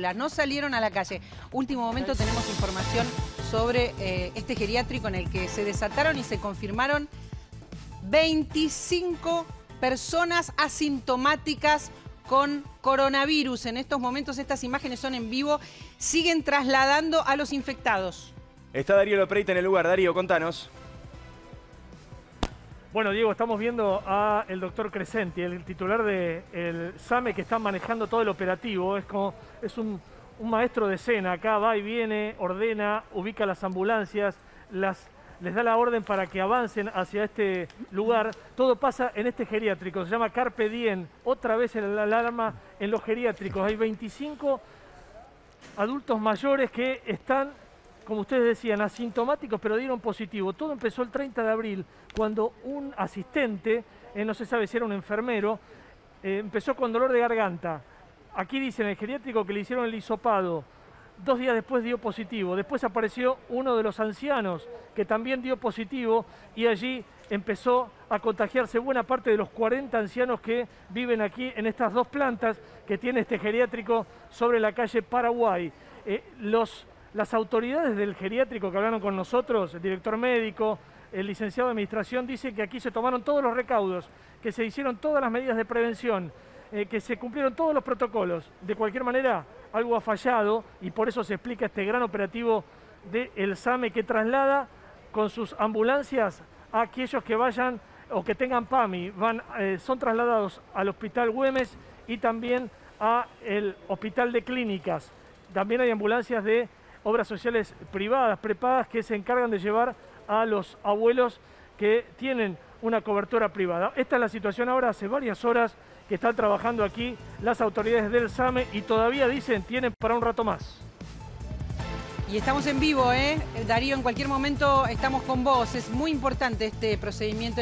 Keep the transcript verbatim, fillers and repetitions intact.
no salieron a la calle. Último momento tenemos información sobre eh, este geriátrico en el que se desataron y se confirmaron veinticinco personas asintomáticas con coronavirus. En estos momentos estas imágenes son en vivo, siguen trasladando a los infectados. Está Darío Lopreita en el lugar. Darío, contanos. Bueno, Diego, estamos viendo a el doctor Crescenti, el titular del SAME que está manejando todo el operativo. Es como es un, un maestro de escena. Acá va y viene, ordena, ubica las ambulancias, las, les da la orden para que avancen hacia este lugar. Todo pasa en este geriátrico, se llama Carpe Diem. Otra vez la alarma en los geriátricos. Hay veinticinco adultos mayores que están, como ustedes decían, asintomáticos, pero dieron positivo. Todo empezó el treinta de abril, cuando un asistente, eh, no se sabe si era un enfermero, eh, empezó con dolor de garganta. Aquí dice en el geriátrico que le hicieron el hisopado. Dos días después dio positivo. Después apareció uno de los ancianos que también dio positivo y allí empezó a contagiarse buena parte de los cuarenta ancianos que viven aquí en estas dos plantas que tiene este geriátrico sobre la calle Paraguay. Eh, los... Las autoridades del geriátrico que hablaron con nosotros, el director médico, el licenciado de administración, dicen que aquí se tomaron todos los recaudos, que se hicieron todas las medidas de prevención, eh, que se cumplieron todos los protocolos. De cualquier manera, algo ha fallado y por eso se explica este gran operativo del SAME que traslada con sus ambulancias a aquellos que vayan o que tengan PAMI. Van, eh, son trasladados al Hospital Güemes y también al Hospital de Clínicas. También hay ambulancias de obras sociales privadas, prepagas, que se encargan de llevar a los abuelos que tienen una cobertura privada. Esta es la situación ahora, hace varias horas que están trabajando aquí las autoridades del SAME y todavía dicen tienen para un rato más. Y estamos en vivo, ¿eh? Darío, en cualquier momento estamos con vos. Es muy importante este procedimiento.